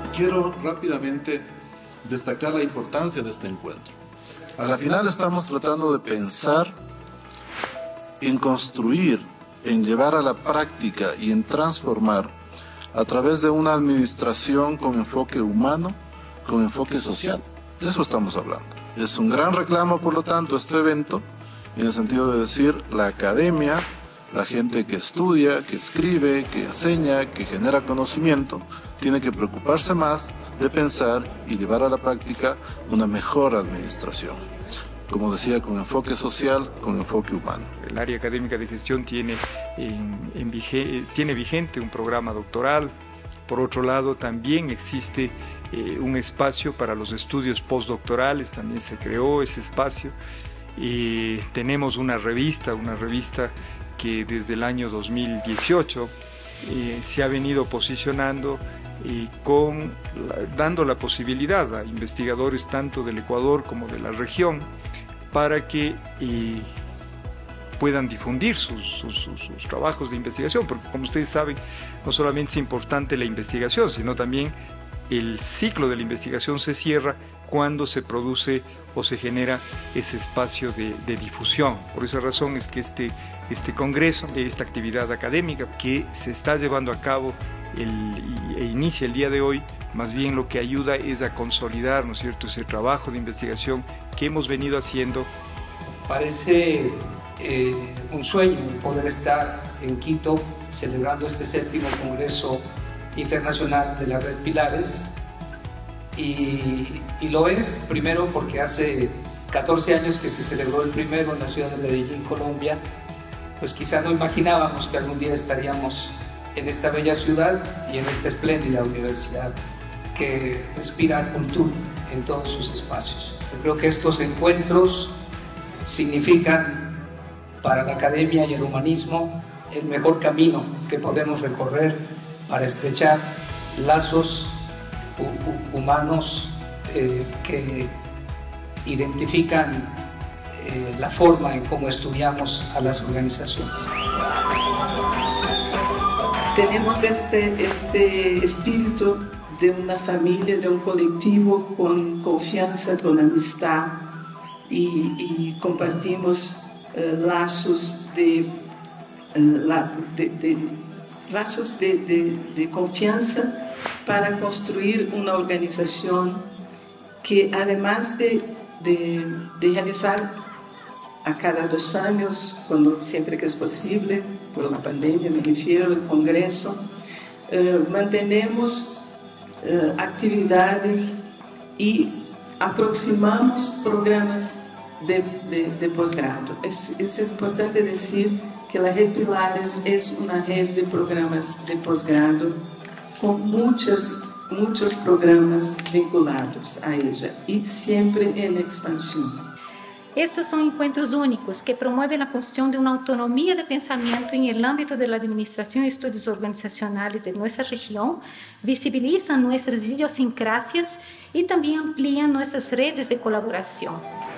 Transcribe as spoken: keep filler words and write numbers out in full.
quiero rápidamente destacar la importancia de este encuentro. A la final estamos tratando de pensar en construir, en llevar a la práctica y en transformar a través de una administración con enfoque humano, con enfoque social. De eso estamos hablando. Es un gran reclamo, por lo tanto, este evento, en el sentido de decir, la academia, la gente que estudia, que escribe, que enseña, que genera conocimiento, tiene que preocuparse más de pensar y llevar a la práctica una mejor administración. Como decía, con enfoque social, con enfoque humano. El área académica de gestión tiene, en, en vige, tiene vigente un programa doctoral. Por otro lado, también existe eh, un espacio para los estudios postdoctorales, también se creó ese espacio. Eh, tenemos una revista, una revista que desde el año dos mil dieciocho eh, se ha venido posicionando eh, con, dando la posibilidad a investigadores tanto del Ecuador como de la región para que eh, puedan difundir sus, sus, sus, sus trabajos de investigación, porque como ustedes saben, no solamente es importante la investigación, sino también el ciclo de la investigación se cierra cuando se produce o se genera ese espacio de, de difusión. Por esa razón es que este, este congreso, esta actividad académica que se está llevando a cabo el, e inicia el día de hoy, más bien lo que ayuda es a consolidar, ¿no es cierto?, ese trabajo de investigación que hemos venido haciendo. Parece eh, un sueño poder estar en Quito celebrando este séptimo Congreso Internacional de la Red Pilares y, y lo es primero porque hace catorce años que se celebró el primero en la ciudad de Medellín, Colombia, pues quizá no imaginábamos que algún día estaríamos en esta bella ciudad y en esta espléndida universidad que respira cultura en todos sus espacios. Yo creo que estos encuentros significan para la academia y el humanismo el mejor camino que podemos recorrer para estrechar lazos humanos eh, que identifican eh, la forma en cómo estudiamos a las organizaciones. Tenemos este, este espíritu de una familia, de un colectivo con confianza, con amistad y, y compartimos eh, lazos de, eh, la, de, de, lazos de, de, de confianza para construir una organización que además de, de, de realizar a cada dos años, cuando siempre que es posible, por la pandemia me refiero, el Congreso, eh, mantenemos Uh, actividades y aproximamos programas de, de, de posgrado. Es, es importante decir que la Red Pilares es una red de programas de posgrado con muchas, muchos programas vinculados a ella y siempre en expansión. Estos son encuentros únicos que promueven la construcción de una autonomía de pensamiento en el ámbito de la administración y estudios organizacionales de nuestra región, visibilizan nuestras idiosincrasias y también amplían nuestras redes de colaboración.